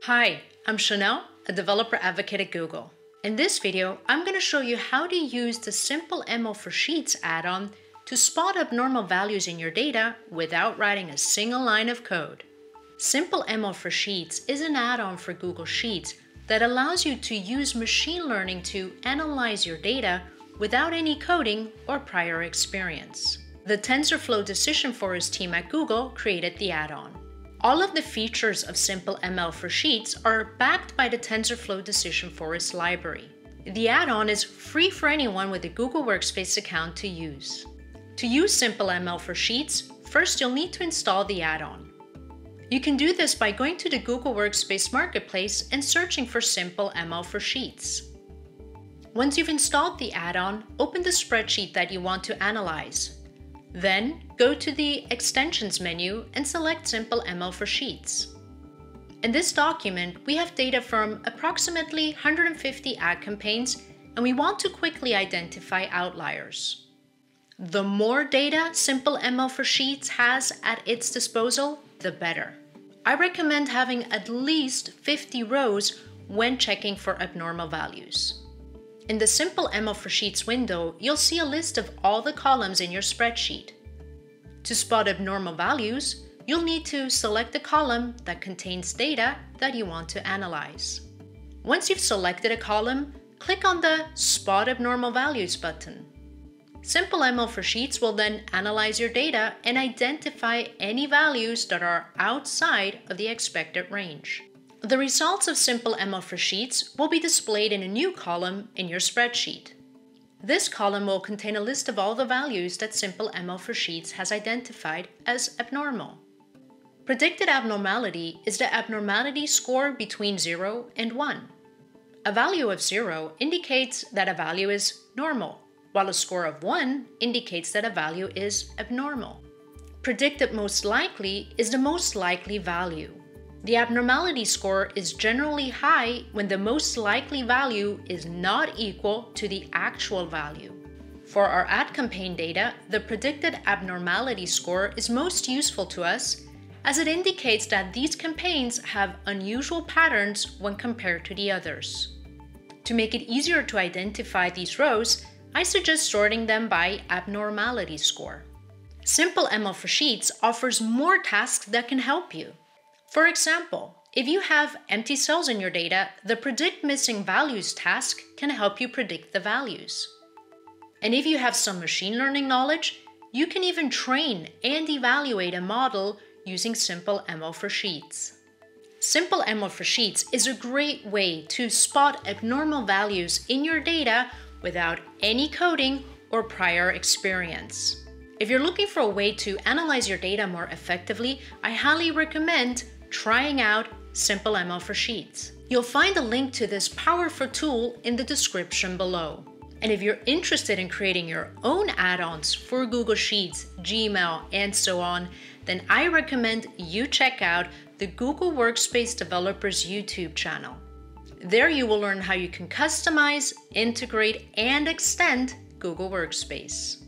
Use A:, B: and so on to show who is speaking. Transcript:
A: Hi, I'm Chanel, a developer advocate at Google. In this video, I'm going to show you how to use the Simple ML for Sheets add-on to spot abnormal values in your data without writing a single line of code. Simple ML for Sheets is an add-on for Google Sheets that allows you to use machine learning to analyze your data without any coding or prior experience. The TensorFlow Decision Forest team at Google created the add-on. All of the features of Simple ML for Sheets are backed by the TensorFlow Decision Forest library. The add-on is free for anyone with a Google Workspace account to use. To use Simple ML for Sheets, first you'll need to install the add-on. You can do this by going to the Google Workspace Marketplace and searching for Simple ML for Sheets. Once you've installed the add-on, open the spreadsheet that you want to analyze. Then, go to the Extensions menu and select Simple ML for Sheets. In this document, we have data from approximately 150 ad campaigns, and we want to quickly identify outliers. The more data Simple ML for Sheets has at its disposal, the better. I recommend having at least 50 rows when checking for abnormal values. In the Simple ML for Sheets window, you'll see a list of all the columns in your spreadsheet. To spot abnormal values, you'll need to select the column that contains data that you want to analyze. Once you've selected a column, click on the Spot Abnormal Values button. Simple ML for Sheets will then analyze your data and identify any values that are outside of the expected range. The results of Simple ML for Sheets will be displayed in a new column in your spreadsheet. This column will contain a list of all the values that Simple ML for Sheets has identified as abnormal. Predicted abnormality is the abnormality score between 0 and 1. A value of 0 indicates that a value is normal, while a score of 1 indicates that a value is abnormal. Predicted most likely is the most likely value. The abnormality score is generally high when the most likely value is not equal to the actual value. For our ad campaign data, the predicted abnormality score is most useful to us as it indicates that these campaigns have unusual patterns when compared to the others. To make it easier to identify these rows, I suggest sorting them by abnormality score. Simple ML for Sheets offers more tasks that can help you. For example, if you have empty cells in your data, the Predict Missing Values task can help you predict the values. And if you have some machine learning knowledge, you can even train and evaluate a model using Simple ML for Sheets. Simple ML for Sheets is a great way to spot abnormal values in your data without any coding or prior experience. If you're looking for a way to analyze your data more effectively, I highly recommend trying out Simple ML for Sheets. You'll find a link to this powerful tool in the description below. And if you're interested in creating your own add-ons for Google Sheets, Gmail, and so on, then I recommend you check out the Google Workspace Developers YouTube channel. There you will learn how you can customize, integrate, and extend Google Workspace.